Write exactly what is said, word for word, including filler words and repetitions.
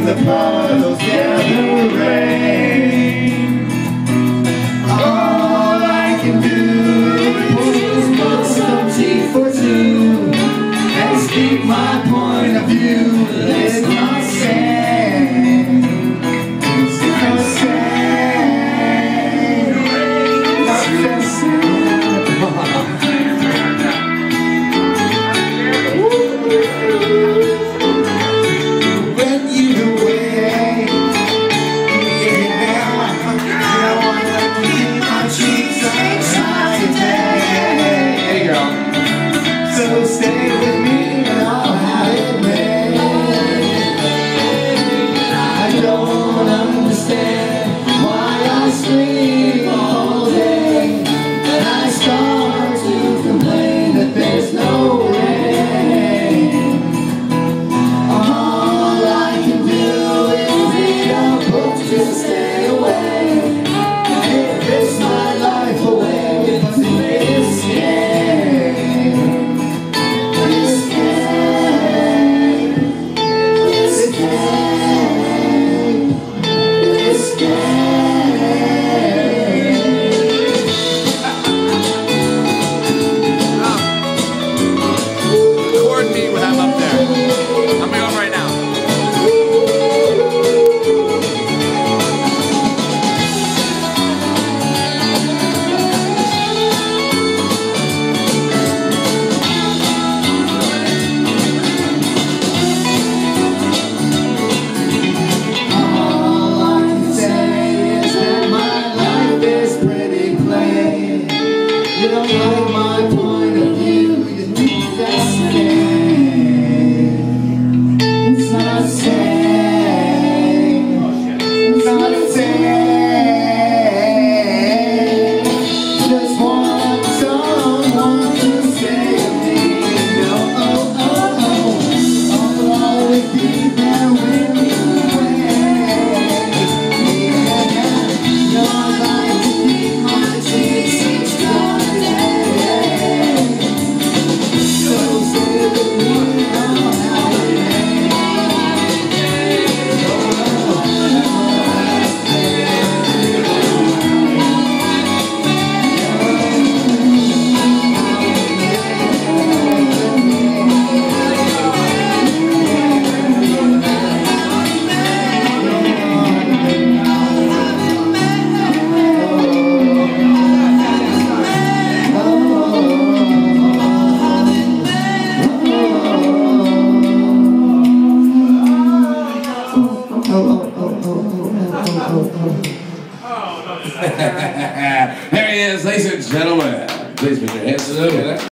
the puddles gather rain. All I can do is put some tea for two and speak my point of view. Let's not say, let's not say, not say. When you away, yeah, I wanna keep my cheeks sunshine today. Hey girl, so stay with me and I'll have it made. I don't understand why I sleep all day and I start to complain that there's no rain. Just stay away. It takes my life away, but this game, this game, this game, this game. Record me when I'm up there. I'm going on right now. You don't like my point of view, you think that's gay. It's not safe, it's not safe. Just want someone to save me. No, oh, oh, oh, I'll always be there when you wait. Yeah, you're like to keep my cheeks each time. There he is, ladies and gentlemen. Please put your hands together.